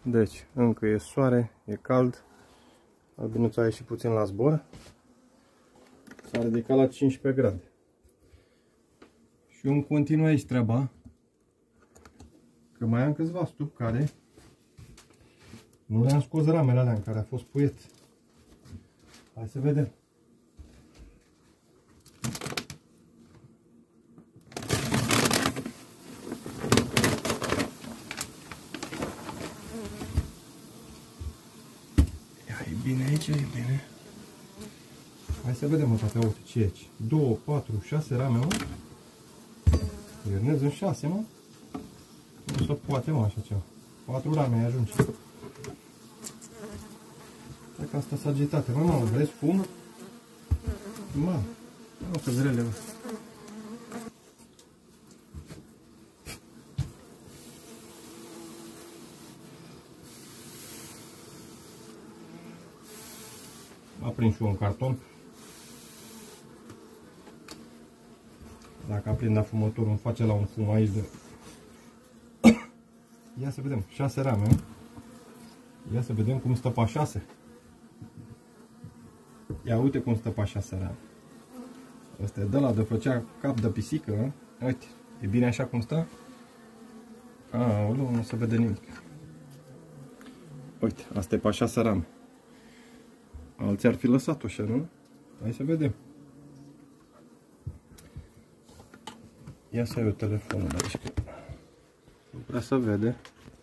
Deci, încă e soare, e cald. Albinuța a ieșit puțin la zbor. S-a ridicat la 15 grade. Și eu îmi continui aici treaba. Că mai am câțiva stup care nu le-am scos ramele alea în care a fost puiet. Hai să vedem. Ia, e bine aici, e bine. Hai să vedem, mă, tata, uite ce e aici. 2, 4, 6 rame, mă. Iernez în 6, mă. Nu se poate, mă, așa ceva. 4 rame ajunge. Hai că asta s-a agitat. Mă, mă, vrei fum? Mă, nu, că zrele, mă. A prins și eu un carton. Dacă aprinde afumătorul, îmi face la un fum aici de... Ia să vedem, 6 rame. Ia să vedem cum stă pe 6. Ia uite cum stă pe 6 rame. Ăsta e de la de făcea cap de pisică. Uite, e bine așa cum stă? Aoleu, nu se vede nimic. Uite, asta e pe 6 rame. Alții ar fi lăsat-o așa, nu? Hai să vedem. Ia să iau telefonul de aici, că nu prea se vede.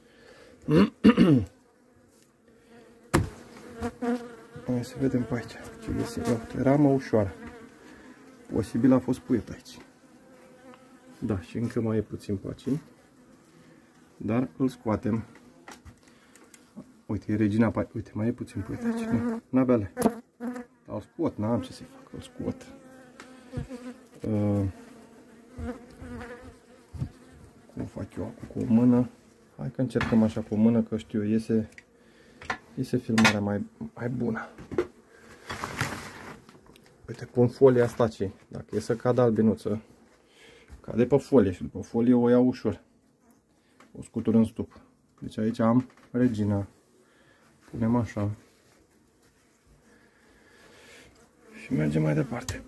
Hai să vedem pe aici ce găsim. Uite, ramă ușoară. Posibil a fost puiet aici. Da, și încă mai e puțin pe aici. Dar îl scoatem. Uite, e regina pe aici. Uite, mai e puțin puiet aici. N-abia le. Îl scot, n-am ce să-i fac, îl scot. Cum fac eu acum cu o mână? Hai că încercăm așa cu o mână, că știu, iese filmarea mai bună. Uite, pun folia asta ce, dacă e să cadă albinuță, cade pe folie și după folie o iau ușor. O scutur în stup. Deci aici am regina. Punem așa. Și mergem mai departe.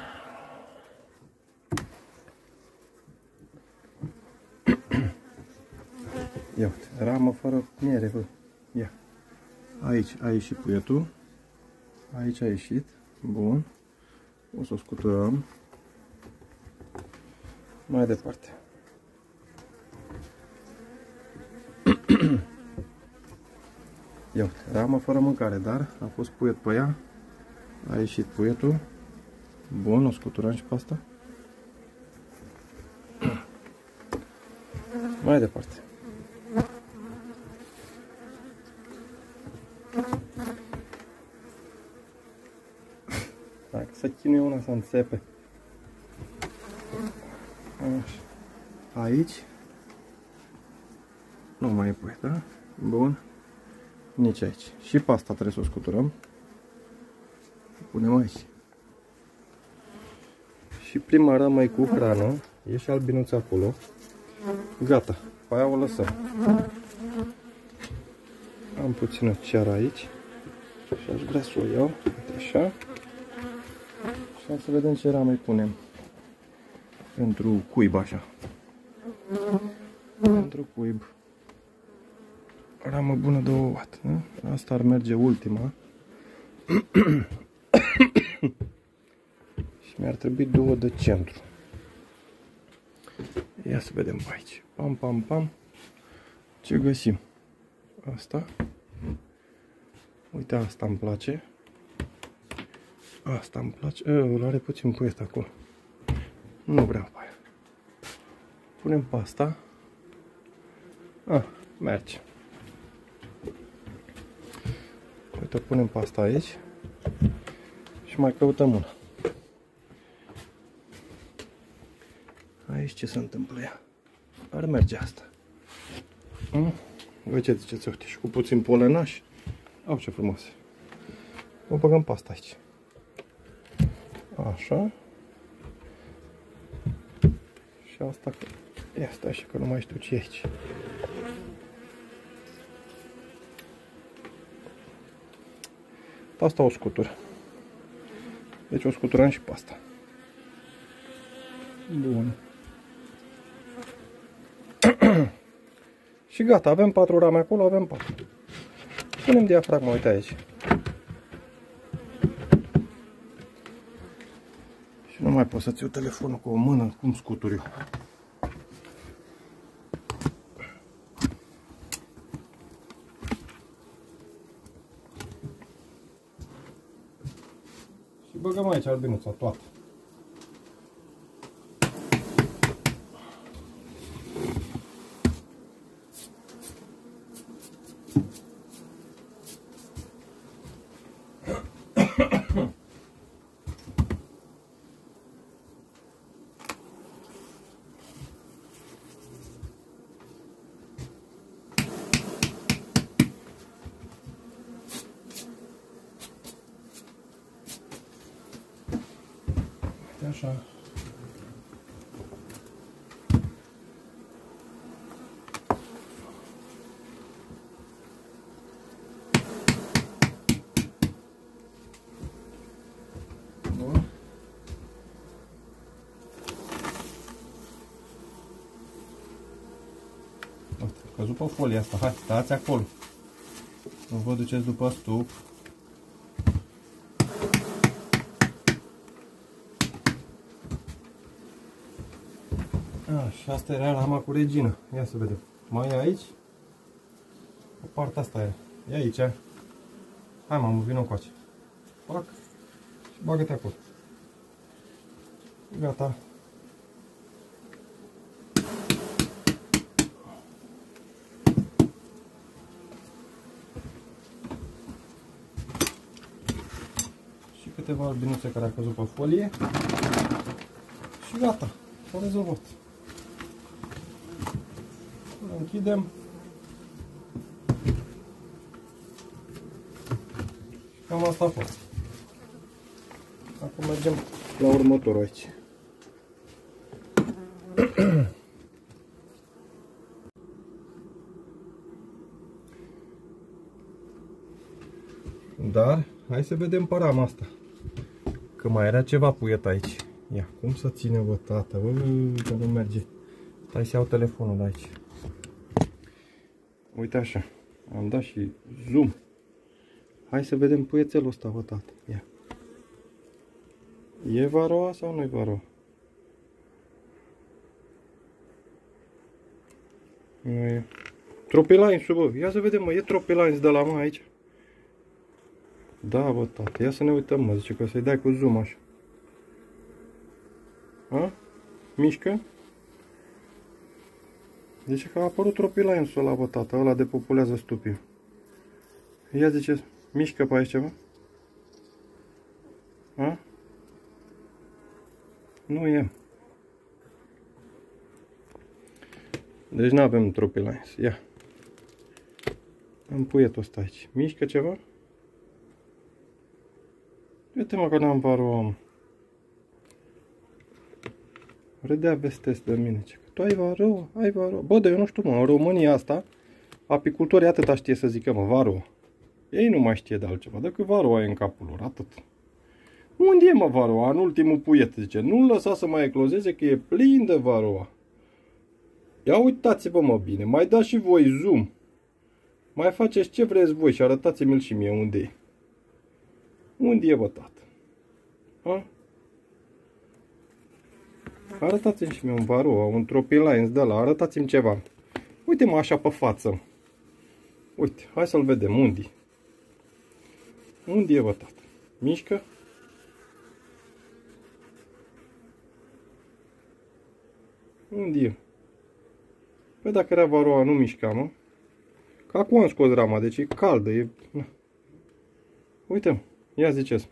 Ia uite, ramă fără miere, bă. Ia. Aici a ieșit puietul. Aici a ieșit. Bun. O să o scuturăm. Mai departe. Ia uite, ramă fără mâncare, dar a fost puiet pe ea. A ieșit puietul. Bun, o scuturăm și pe asta. Mai departe. Dacă să chinuie una să înțepe. Așa. Aici nu mai e puiet, da? Bun. Nici aici. Și pe asta trebuie să o scuturăm. O punem aici. Și prima ramă e cu hrană. E și albinuța acolo. Gata. Pe aia o lăsăm. Am puțină ceară aici. Și aș vrea să o iau. Uite așa. Și hai să vedem ce rame punem. Pentru cuib așa. Pentru cuib. Ramă bună de 2 watt. Da? Asta ar merge ultima. Și mi-ar trebui 2 de centru. Ia să vedem pe aici. Pam, pam, pam. Ce găsim? Asta. Uite, asta îmi place. Asta îmi place. Îl are puțin puiet acolo. Nu vreau pe aia. Punem pe asta. Merge. Uite, punem pe asta aici. Și mai căutăm una. Aici ce se întâmplă ea? Ar merge asta. Voi ce ziceți? Uite, și cu puțin polenaș. Au, ce frumoase. O băgăm pe asta aici. Așa. Și asta, ia stai și că nu mai știu ce e aici. Pe asta o scutură. Deci o scuturăm și pe asta. Bun. Și gata, avem 4 rame acolo, avem 4. Punem diafragma, uite aici. Și nu mai pot să-ți iau telefonul cu o mână, cum scutur eu. Și băgăm aici albinuța toată. Așa. Bun. Căzut pe folia asta. Hai, stați acolo. Nu vă duceți după stup. Și asta era rama cu regină. Ia să vedem. Mai e aici? O partea asta e. E aici. Hai, mamă, vină încoace. Pac. Și bagă-te acolo. Gata. Și câteva albinuțe care au căzut pe folie. Și gata. S-a rezolvat. Închidem. Cam asta a fost. Acum mergem la următorul aici. Dar, hai să vedem pe rama asta. Că mai era ceva puiet aici. Ia, cum să ține, bă, tată? Bă, că nu merge. Stai să iau telefonul de aici. Uite așa. Am dat și zoom. Hai să vedem puiețelul ăsta, bă, tată. Ia. E varoa sau nu e varoa? Nu e. Tropilines-ul, bă. Ia să vedem, mă. E tropilines de la mă aici? Da, bă, tată. Ia să ne uităm, mă. Zice că să-i dai cu zoom așa. A? Mișcă? Zice că a apărut tropilines-ul ăla, bă, tată. Ăla depopulează stupii. Ia zice, mișcă pe aici ceva? A? Nu e. Deci nu avem tropilines. Ia. Am puietul ăsta aici. Mișcă ceva? Uite, mă, că n-am varoa, mă. Râdea vestesc de mine. Că tu ai varoa, ai varoa. Bă, dar eu nu știu, mă, în România asta, apicultorii atâta știe să zică, mă, varoa. Ei nu mai știe de altceva, decât varoa e în capul lor, atât. Unde e, mă, varoa? În ultimul puiet, zice. Nu-l lăsa să mai eclozeze, că e plin de varoa. Ia uitați-vă, mă, bine. Mai dați și voi zoom. Mai faceți ce vreți voi și arătați-mi-l și mie unde e. Unde e, bă, tată? A? Arătați-mi și mie un varoa, un tropilines de ăla. Arătați-mi ceva. Uite-mă așa pe față. Uite, hai să-l vedem. Unde e? Unde e, bă, tată? Mișcă? Unde e? Păi dacă era varoa, nu mișca, mă. Că acum am scos rama, deci e caldă, e... Uite, ia ziceți.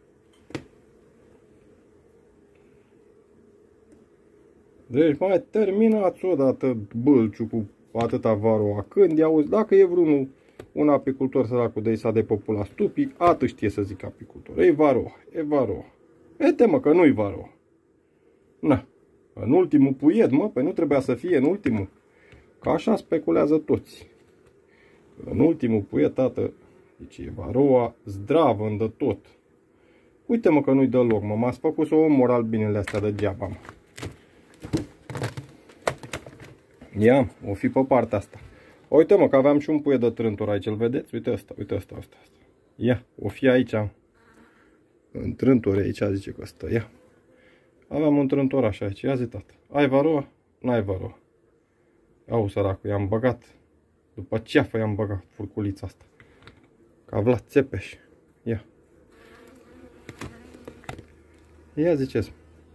Deci mai terminați odată bâlciu cu atâta varoa. Când i-auzi, dacă e vreunul un apicultor săracul de s-a depopulat stupii, atât știe să zic apicultor. E varoa, e varoa. Uite, mă, că nu-i varoa. Na, în ultimul puiet, mă, păi nu trebuia să fie în ultimul. Că așa speculează toți. În ultimul puiet, tată, Deci e varoa zdravă de tot. Uite mă că nu-i dă loc, mă. M-ați făcut să o omor albinele astea degeaba, mă. Ia, o fi pe partea asta. Uite mă că aveam și un puiet de trântor aici, îl vedeți? Uite ăsta, uite ăsta, ăsta. Ia, o fi aici. În trântori aici, zice că stă, ia. Aveam un trântoraș aici, ia zi tată. Ai varoa? N-ai varoa. Au săracul, i-am băgat. După ceafă i-am băgat furculița asta. Ca Vlad Țepeș. Ia. Ia ziceți.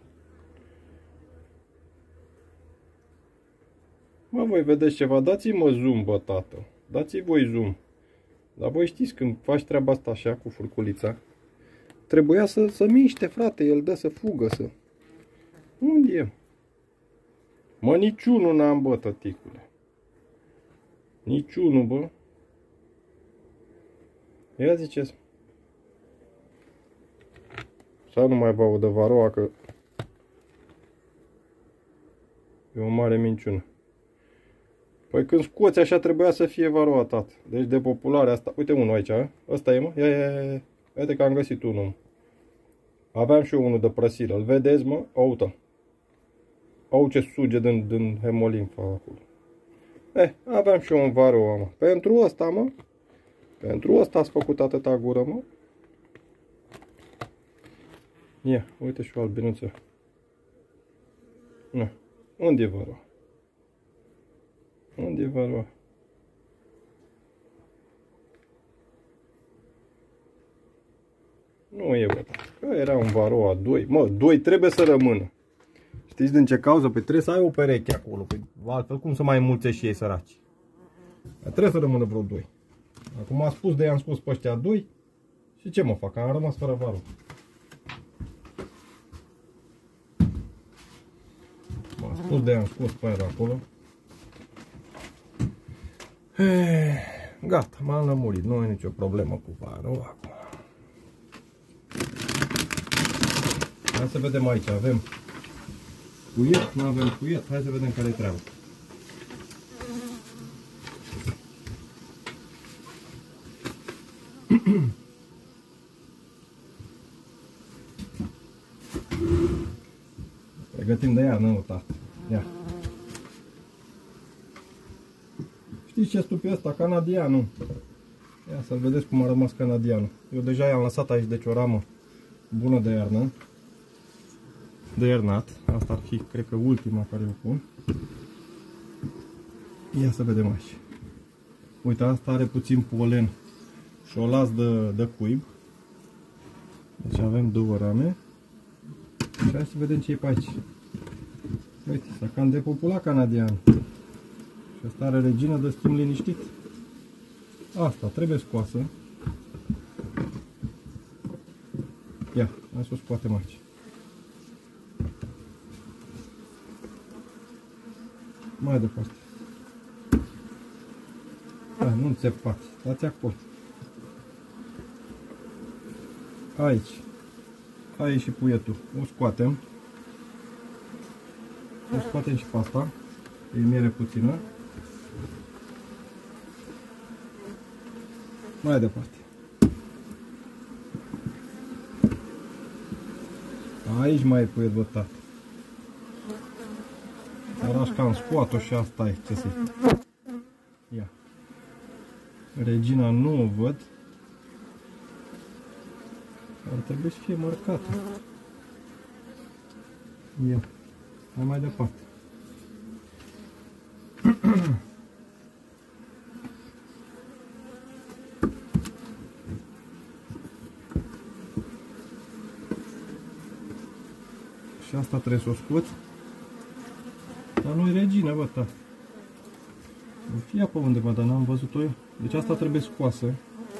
Mă, voi vedeți ceva? Dați-mă zoom, bă, tată. Dați-i voi zoom. Dar voi știți, când faci treaba asta așa, cu furculița, trebuia să miște, frate, el dă să fugă, să... Unde e? Mă, niciunul n-am, bă, tăticule. Niciunul, bă. Ia ziceți. Să nu mai vă audă varoa, că e o mare minciună. Păi când scoți așa trebuia să fie varoa, tată. Deci de populare asta. Uite unul aici, a? Ăsta e, mă? Ia. Uite că am găsit unul. Aveam și eu unul de prăsilă. Îl vedeți, mă? Uite. Au ce suge din hemolimfa acolo. Aveam și eu un varoa, mă. Pentru ăsta, mă. Pentru ăsta ați făcut atâta gură, mă. Ia, uite și o albinuță. Na. Unde e varoa? Unde e varoa? Nu e, bă, că era un varoa 2. Mă, 2 trebuie să rămână. Știți din ce cauză? Păi trebuie să ai o pereche acolo. Păi altfel cum să mai mulțești și ei săraci? Trebuie să rămână vreo 2. Acum am spus de i-am spus pe ăștia 2. Și ce mă fac? Am rămas fără varoa. M-am spus de i-am spus pe aia acolo. Gata, m-am lămurit. Nu e nicio problemă cu varoa acum. Hai să vedem aici. Avem puiet, nu avem puiet. Hai să vedem care e treaba. Pregătim de iarnă, nu, tată. Ia. Știți ce stup e ăsta? Canadianul. Ia să-l vedeți cum a rămas canadianul. Eu deja i-am lăsat aici, deci o ramă bună de iarnă. De iernat. Asta ar fi, cred că, ultima care o pun. Ia să vedem aici. Uite, asta are puțin polen și o las de cuib. Deci avem 2 rame. Și hai să vedem ce e pe aici. Uite, s-a cam depopulat canadian. Și asta are regină de schimb liniștit. Asta trebuie scoasă. Ia, hai să o scoatem aici. Mai departe. Hai, nu înțepați, stați acolo. Aici. Aici și puietul. O scoatem. O scoatem și pe asta. E miere puțină. Mai departe. Aici mai e puiet bătat. Araș cam scoat-o și asta e. Ce să ia. Regina nu o văd. Ar trebui să fie marcată. Ia. Hai mai departe. Și asta trebuie să o scoți. Dar nu-i regină, bă, ta. O fie pe undeva, dar n-am văzut-o eu. Deci asta trebuie scoasă.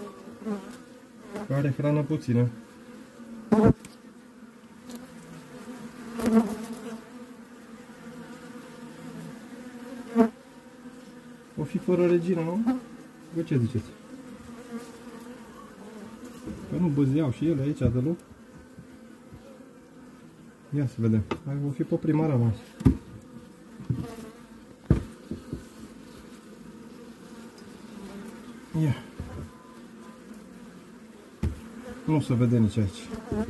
Că are hrană puțină. O fi fără regină, nu? Vă ce ziceți? Că nu băzeau și ele aici deloc. Ia să vedem. Hai, o fi pe prima ramă. Ia. Nu se vede nici aici.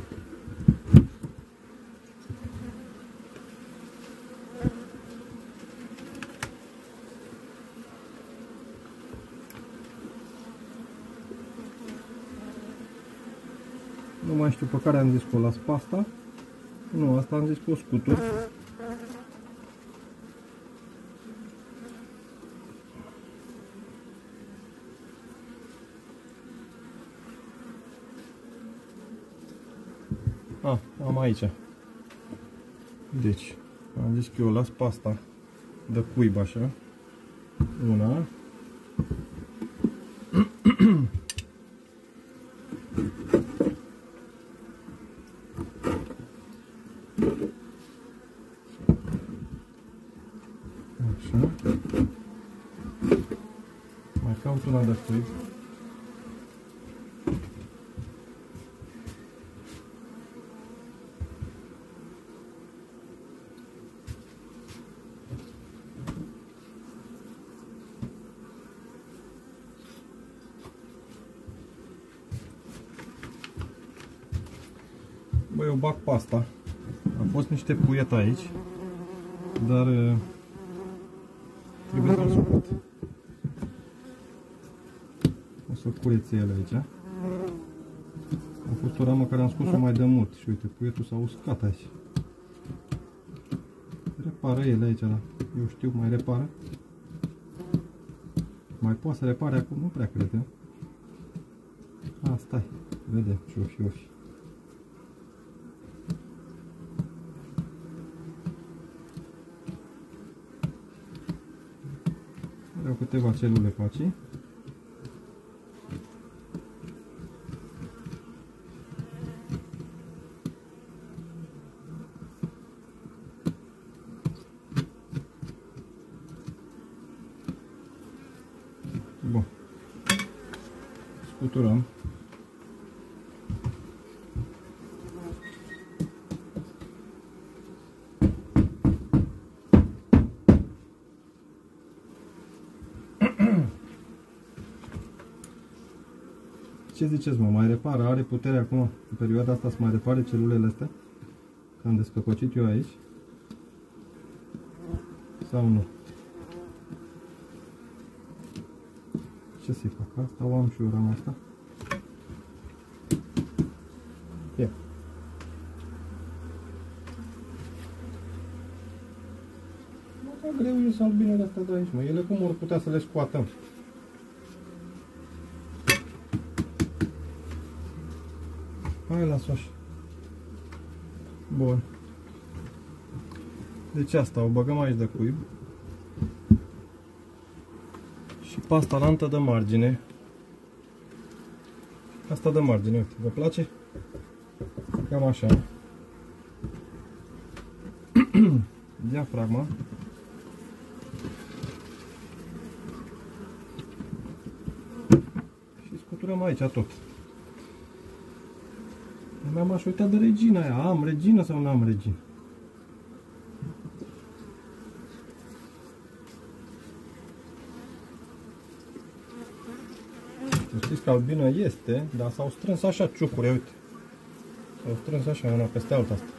Nu mai știu pe care am zis că o las pe asta. Nu, asta am zis cu o scutur. Am aici. Deci, am zis că eu o las pe asta de cuib așa. Una. Așa. Mai caut una de cuib. Băi, eu bag pasta. A fost niște puiet aici, dar trebuie să-l scot. O să curețe ele aici. A fost o ramă care am scos-o mai de mult și uite, puietul s-a uscat aici. Repară ele aici, da. Eu știu, mai repară. Mai poate să repare acum? Nu prea cred, eu. Stai, vedem ce o fi. Vreau câteva celule pe aici. Bun. Scuturăm. Ce ziceți, mă? Mai repară? Are putere acum, în perioada asta, să mai repare celulele astea? Că am descăpăcit eu aici? Sau nu? Ce să-i fac? Asta o am și eu, rama asta. Ia. Mă, greu e să albinele astea de aici, mă. Ele cum ori putea să le scoatăm? Hai, las-o așa. Bun. Deci asta o băgăm aici de cuib. Și pasta lantă de margine. Asta de margine, uite, vă place? Cam așa. Diafragma. Și scuturăm aici tot. M-aș uitat de regina aia. Am regină sau nu am regină? Știți că albină este, dar s-au strâns așa ciucuri, uite. S-au strâns așa una peste alta asta.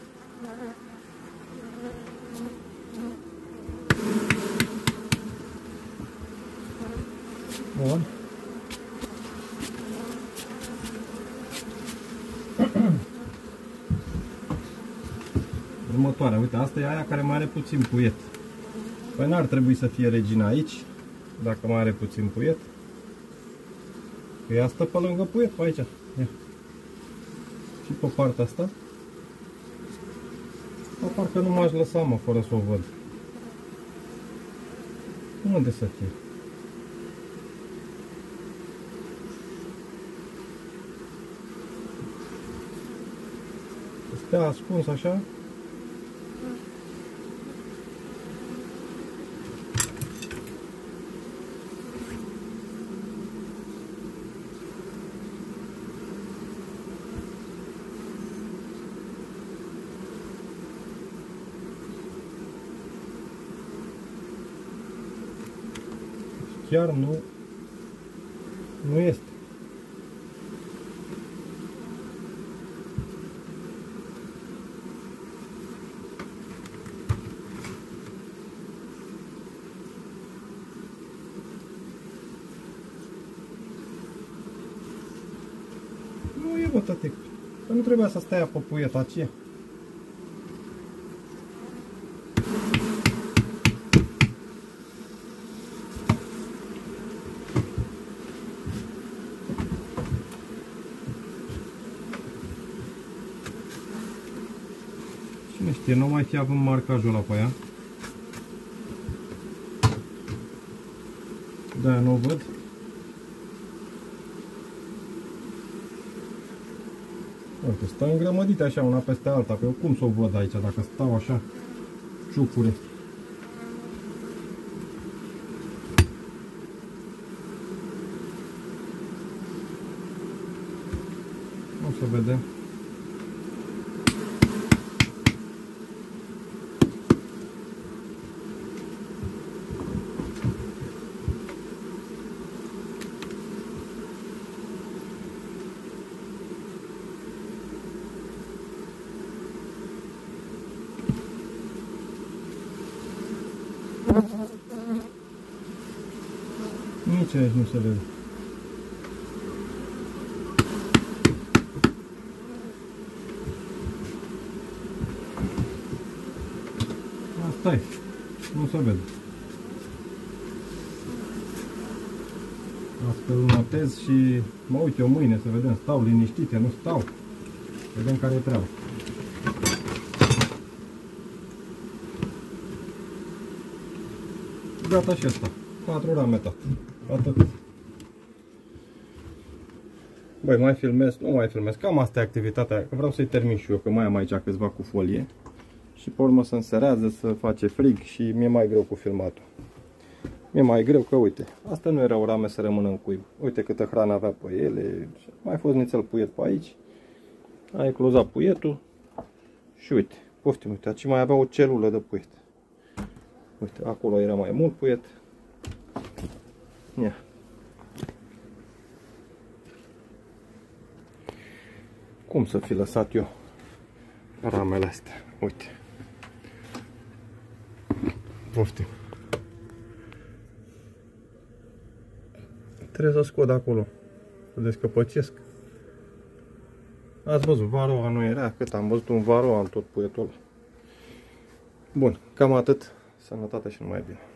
Bun. Următoarea, uite, asta e aia care mai are puțin puiet. Păi n-ar trebui să fie regina aici, dacă mai are puțin puiet. Că ea stă pe lângă puiet, pe aici. Ia. Și pe partea asta. Dar parcă nu m-aș lăsa, mă, fără să o văd. Unde să fie? Stea ascuns așa. Chiar nu este. Nu e, bă, tătic. Că nu trebuia să stai pe puieta aceea. Cine știe, nu mai fi având marcajul ăla pe ea. Da, nu o văd. Uite, stă îngrămădite așa una peste alta, pe eu cum să o văd aici dacă stau așa ciucure. O să vedem. Nici aici nu se vede. Asta e. Nu se vede. Astfel notez și mă uit eu mâine să vedem. Stau liniștite, nu stau. Vedem care e treaba. Gata și asta. 4 rame tot. Atât. Băi, mai filmez, nu mai filmez. Cam asta e activitatea. Că vreau să-i termin și eu, că mai am aici câțiva cu folie. Și pe urmă se înserează, să face frig și mi-e mai greu cu filmatul. Mi-e mai greu că, uite, asta nu erau rame să rămână în cuib. Uite câtă hrană avea pe ele. Mai fost nițel puiet pe aici. A eclozat puietul. Și uite, poftim, uite, aici mai avea o celulă de puiet. Uite, acolo era mai mult puiet. Ia. Cum să fi lăsat eu ramele astea? Uite. Poftim. Trebuie să scot acolo. Să descăpăcesc. Ați văzut, varoa nu era. Cât am văzut un varoa în tot puietul ăla. Bun, cam atât. Sănătate și numai bine.